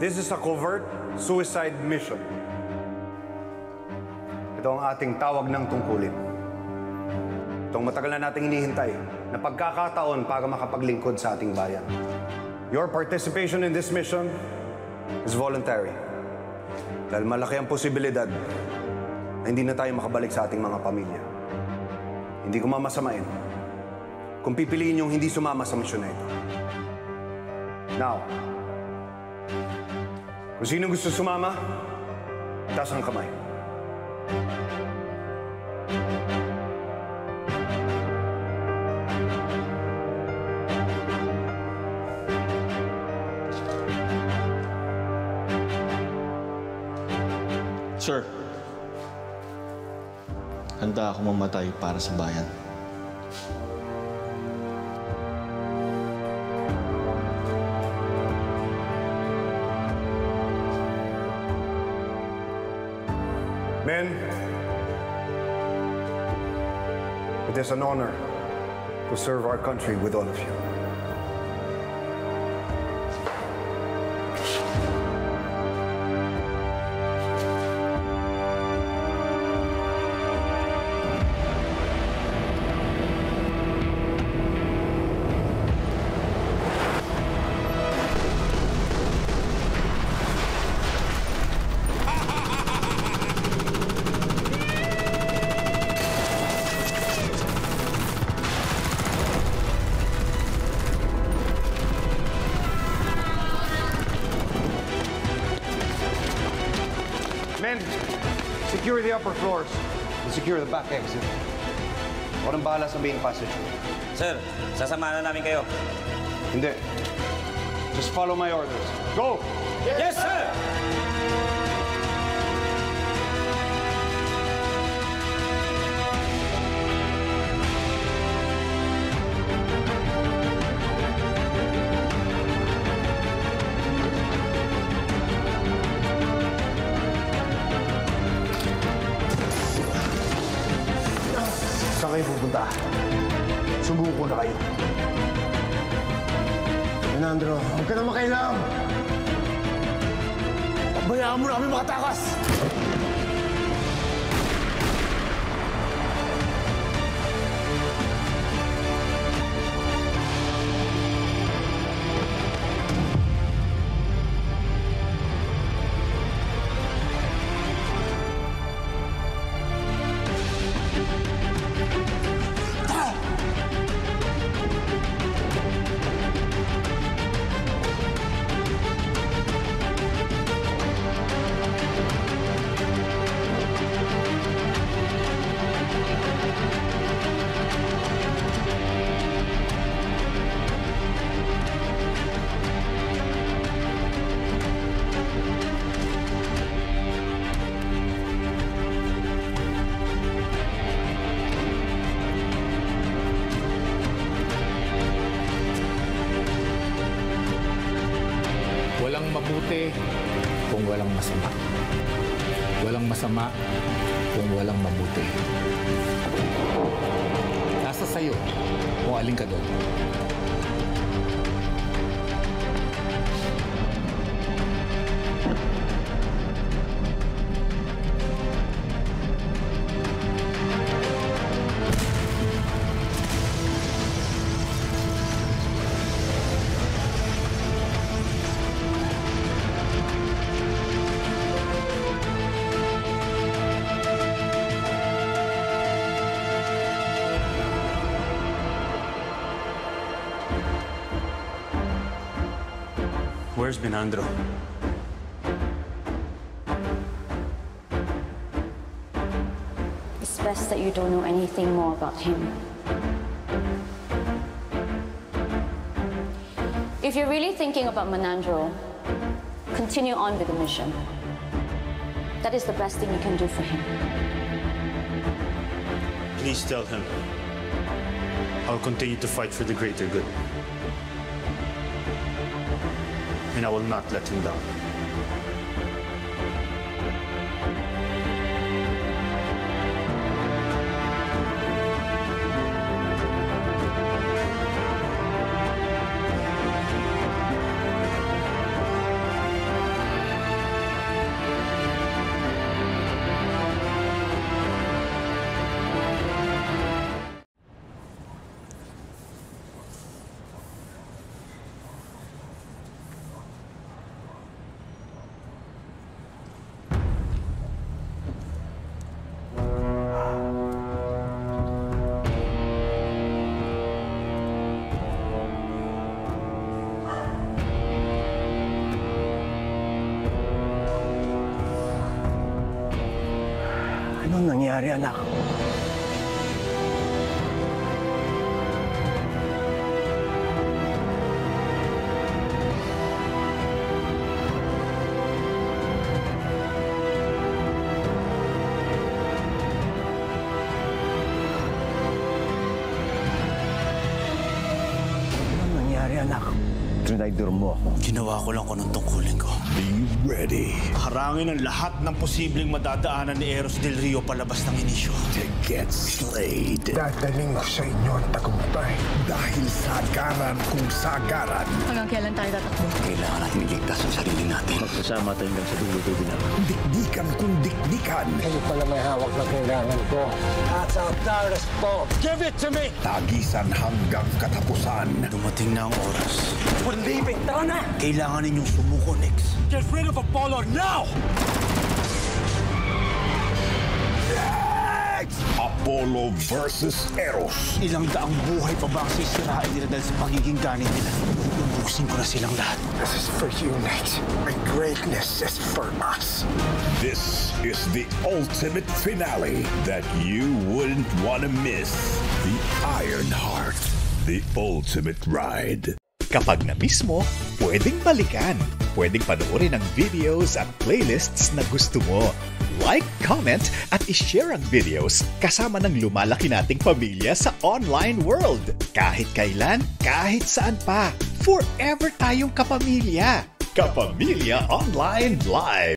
This is a covert suicide mission. Ito ang ating tawag ng tungkulin. Itong matagal na nating hinihintay na pagkakataon para makapaglingkod sa ating bayan. Your participation in this mission is voluntary. Dahil malaki ang posibilidad na hindi na tayo makabalik sa ating mga pamilya. Hindi ko mamasamain kung pipiliin yung hindi sumama sa misyon na ito. Now, kung sino gusto sumama, taas ang kamay. Sir, handa ako mamatay para sa bayan. Men, it is an honor to serve our country with all of you. Men, secure the upper floors and secure the back exit. Ako nang bahala sa main passage. Sir, sasamahan na namin kayo. Hindi. Just follow my orders. Go! Yes, sir! Saan kayo pupunta? Sumuko na kayo. Menandro, huwag ka na makailam! Pabayaan mo na kami makatakas! Walang mabuti kung walang masama. Walang masama kung walang mabuti. Nasa sayo kung alin ka doon. Where's Menandro? It's best that you don't know anything more about him. If you're really thinking about Menandro, continue on with the mission. That is the best thing you can do for him. Please tell him I'll continue to fight for the greater good. And I will not let him down. Anong nangyari, anak? Anong nangyari, anak? Trinidor mo ako. Ginawa ko lang kung anong tungkulin ko. Be ready Harangin ang lahat ng posibleng madadaanan ni Eros Del Rio palabas ng inisyo. to get slayed. Dadaling ko sa inyo ang tagumpay. Dahil sagaran kung sagaran, Hanggang kailan tayo tatakbo? Kailangan natin iligtas ang sarili natin. Magsasama tayo hanggang sa dulo-dulo na. dikdikan kung dikdikan, Kayo pala may hawak na kailangan ko. That's our darkest fault. Give it to me! tagisan hanggang katapusan. Dumating na ang oras. We're leaving. Tara na! Kailangan ninyong sumuko, Nex. Get rid of Apollo now! Apollo versus Eros. Ilang daang buhay pa ba ang sisirain nila dahil sa pagiging ganit nila? Ubusin ko na silang lahat. This is for you, Nate. My greatness is for us. This is the ultimate finale that you wouldn't want to miss. The Iron Heart, the ultimate ride. Kapag na-miss mo, pwedeng balikan. Pwedeng panoorin ang videos at playlists na gusto mo. Like, comment, at ishare ang videos kasama ng lumalaki nating pamilya sa online world. Kahit kailan, kahit saan pa. Forever tayong kapamilya. Kapamilya Online Live.